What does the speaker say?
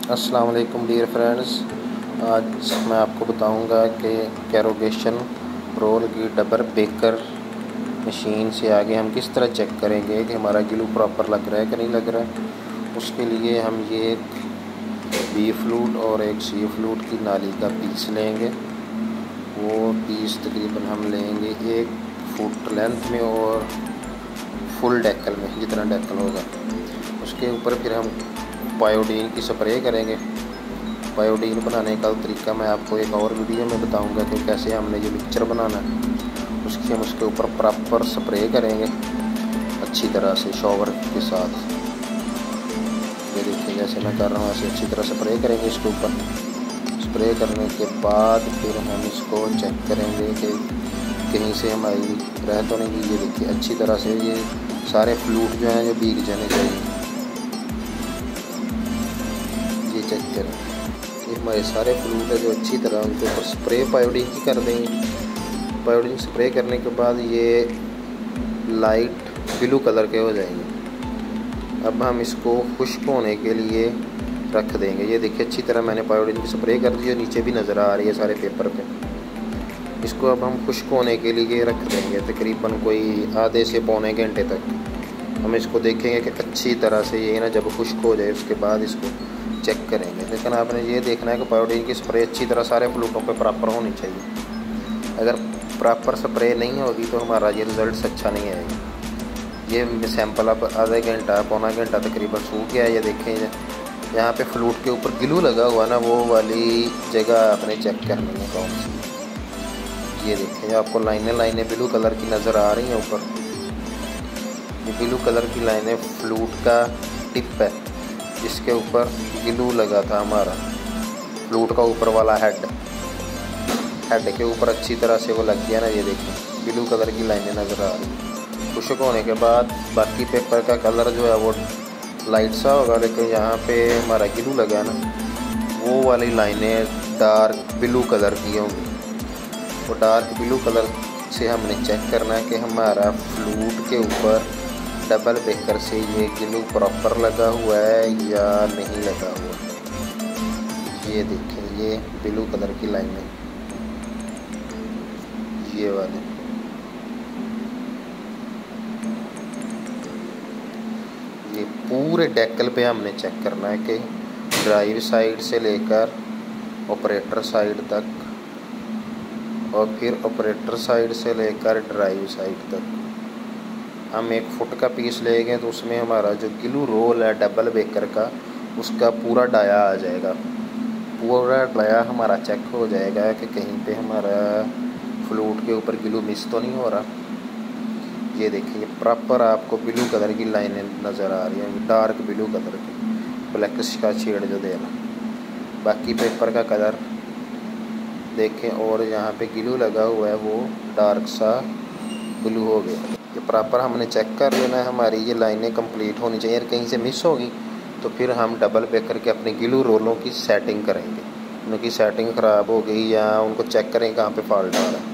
अस्सलाम वालेकुम dear friends. आज मैं आपको बताऊंगा कि कैरोगेशन रोल की डबल बेकर मशीन से आगे हम किस तरह चेक करेंगे कि हमारा ग्लू प्रॉपर लग रहा है कि नहीं लग रहा है। उसके लिए हम ये एक बी फ्लूट और एक सी फ्लूट की नाली का पीस लेंगे। वो पीस तकरीबन हम लेंगे 1 फुट लेंथ में और फुल डेकल में, जितना डेकल होगा उसके ऊपर फिर हम बायोडीन की स्प्रे करेंगे। बायोडीन बनाने का तरीका मैं आपको एक और वीडियो में बताऊंगा कि कैसे हमने ये मिक्सचर बनाना है। उसकी हम उसके ऊपर प्रॉपर स्प्रे करेंगे अच्छी तरह से शॉवर के साथ। ये देखिए जैसे मैं कर रहा हूँ ऐसे अच्छी तरह स्प्रे करेंगे इसके ऊपर। स्प्रे करने के बाद फिर हम इसको चेक करेंगे कि कहीं से हमारी रह तो नहीं। ये देखिए अच्छी तरह से ये सारे फ्लूट जो हैं जो भीग जाने चाहिए। ये चेक करें, ये हमारे सारे फ्लूट है जो अच्छी तरह उनके ऊपर स्प्रे बायोडीन की कर देंगे। बायोडीन स्प्रे करने के बाद ये लाइट ब्लू कलर के हो जाएंगे। अब हम इसको खुश्क होने के लिए रख देंगे। ये देखिए अच्छी तरह मैंने बायोडीन की स्प्रे कर दी है, नीचे भी नज़र आ रही है सारे पेपर पे। इसको अब हम खुश्क होने के लिए रख देंगे तकरीबन कोई आधे से पौने घंटे तक। हम इसको देखेंगे कि अच्छी तरह से ये ना जब खुश्क हो जाए उसके बाद इसको चेक करेंगे। लेकिन आपने ये देखना है कि बायोडीन की स्प्रे अच्छी तरह सारे फ्लूटों पे प्रॉपर होनी चाहिए। अगर प्रॉपर स्प्रे नहीं होगी तो हमारा ये रिज़ल्ट अच्छा नहीं आएगा। ये सैंपल अब आधा घंटा पौना घंटा तकरीबन सूख गया है। ये देखें यहाँ पे फ्लूट के ऊपर ग्लू लगा हुआ ना, वो वाली जगह आपने चेक करनी है कौन सी। ये देखें आपको लाइनें ब्लू कलर की नज़र आ रही हैं ऊपर। ये ब्लू कलर की लाइनें फ्लूट का टिप है जिसके ऊपर ग्लू लगा था हमारा। फ्लूट का ऊपर वाला हेड के ऊपर अच्छी तरह से वो लग गया ना। ये देखिए ब्लू कलर की लाइनें नज़र आ रही। खुश्क होने के बाद बाकी पेपर का कलर जो है वो लाइट सा होगा, लेकिन यहाँ पे हमारा ग्लू लगा ना वो वाली लाइनें डार्क ब्लू कलर की होंगी। वो डार्क ब्लू कलर से हमने चेक करना है कि हमारा फ्लूट के ऊपर डबल बेकर से ये ग्लू प्रॉपर लगा हुआ है या नहीं लगा हुआ। ये देखें ये ब्लू कलर की लाइनें ये वाली। ये पूरे डेकल पे हमने चेक करना है कि ड्राइव साइड से लेकर ऑपरेटर साइड तक और फिर ऑपरेटर साइड से लेकर ड्राइव साइड तक। हम 1 फुट का पीस लेंगे तो उसमें हमारा जो ग्लू रोल है डबल बेकर का उसका पूरा डाया आ जाएगा। पूरा डाया हमारा चेक हो जाएगा कि कहीं पे हमारा फ्लूट के ऊपर ग्लू मिस तो नहीं हो रहा। ये देखिए प्रॉपर आपको ब्लू कलर की लाइनें नज़र आ रही हैं, डार्क ब्लू कलर की, ब्लैक का शेड जो देना। बाकी पेपर का कलर देखें और यहाँ पे ग्लू लगा हुआ है वो डार्क सा ब्लू हो गया। ये प्रॉपर हमने चेक कर लेना है, हमारी ये लाइनें कंप्लीट होनी चाहिए। कहीं से मिस होगी तो फिर हम डबल बेकर के अपने ग्लू रोलों की सेटिंग करेंगे। उनकी सेटिंग ख़राब हो गई या उनको चेक करें कहाँ पे फॉल्ट आ रहा है।